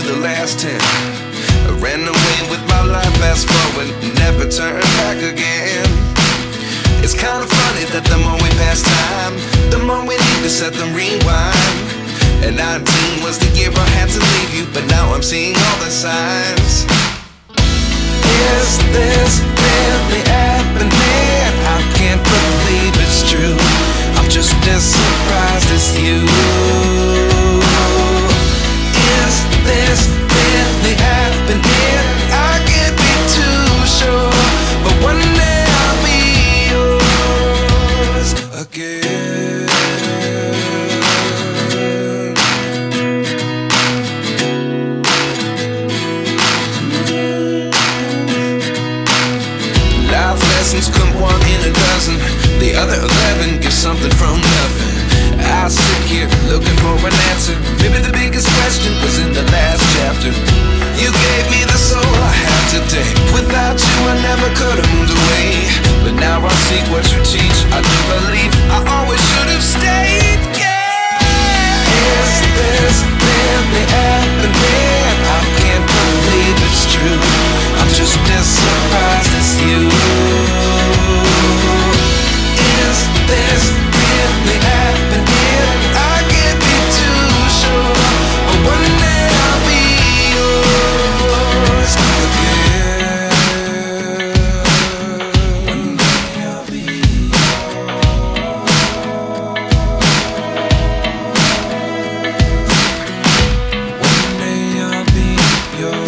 the last 10. I ran away with my life, fast forward, never turn back again. It's kinda funny that the more we pass time, the more we need to set the rewind. And 19 was the year I had to leave you, but now I'm seeing all the signs. Is this really happening? I can't believe it's true. I'm just as surprised as you. Is this really happening? I can't be too sure, but one day I'll be yours again. Life lessons come one in a dozen. The other 11 get something from nothing. I sit here looking for an answer. Maybe the biggest question was in the last chapter. You gave me the soul I have today. Without you I never could have moved away. But now I see what you teach. I do believe I always should have stayed. Yeah. Is this really happening? I can't believe it's true. I'm just as surprised as you. Is this really happening? I can't be too sure, but one day I'll be yours again. One day I'll be yours. One day I'll be yours.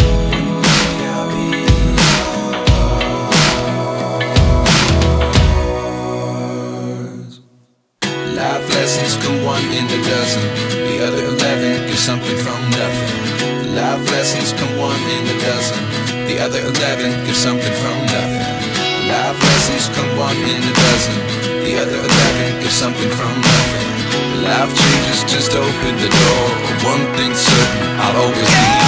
Life lessons come one in a dozen. The other 11 get something from nothing. Life lessons come one in a dozen. The other 11 get something from nothing. Life lessons come one in a dozen. The other 11 get something from nothing. Life changes just open the door. One thing's certain, I'll always be